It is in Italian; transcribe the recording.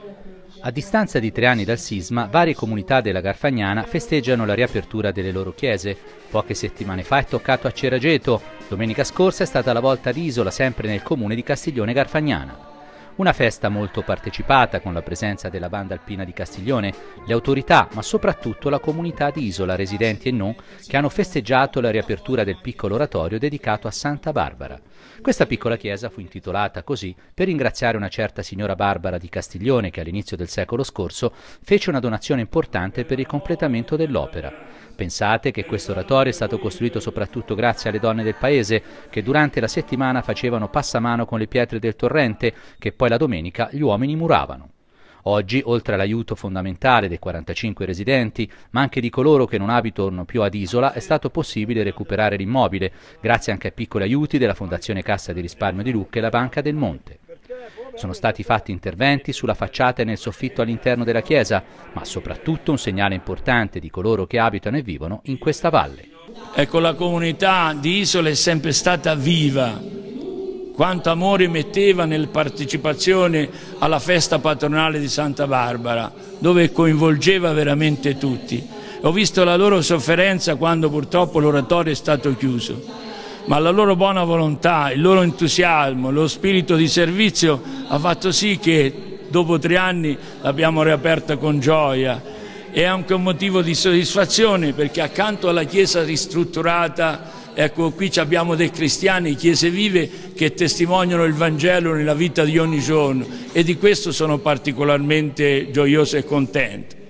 A distanza di 3 anni dal sisma, varie comunità della Garfagnana festeggiano la riapertura delle loro chiese. Poche settimane fa è toccato a Cerageto, domenica scorsa è stata la volta di Isola, sempre nel comune di Castiglione Garfagnana. Una festa molto partecipata, con la presenza della banda alpina di Castiglione, le autorità, ma soprattutto la comunità di Isola, residenti e non, che hanno festeggiato la riapertura del piccolo oratorio dedicato a Santa Barbara. Questa piccola chiesa fu intitolata così per ringraziare una certa signora Barbara di Castiglione che all'inizio del secolo scorso fece una donazione importante per il completamento dell'opera. Pensate che questo oratorio è stato costruito soprattutto grazie alle donne del paese che durante la settimana facevano passamano con le pietre del torrente che poi la domenica gli uomini muravano. Oggi, oltre all'aiuto fondamentale dei 45 residenti, ma anche di coloro che non abitano più ad Isola, è stato possibile recuperare l'immobile, grazie anche ai piccoli aiuti della Fondazione Cassa di Risparmio di Lucca e la Banca del Monte. Sono stati fatti interventi sulla facciata e nel soffitto all'interno della chiesa, ma soprattutto un segnale importante di coloro che abitano e vivono in questa valle. Ecco, la comunità di Isola è sempre stata viva. Quanto amore metteva nella partecipazione alla festa patronale di Santa Barbara, dove coinvolgeva veramente tutti. Ho visto la loro sofferenza quando purtroppo l'oratorio è stato chiuso, ma la loro buona volontà, il loro entusiasmo, lo spirito di servizio ha fatto sì che dopo 3 anni l'abbiamo riaperta con gioia. È anche un motivo di soddisfazione perché accanto alla chiesa ristrutturata, ecco, qui abbiamo dei cristiani, chiese vive che testimoniano il Vangelo nella vita di ogni giorno e di questo sono particolarmente gioioso e contento.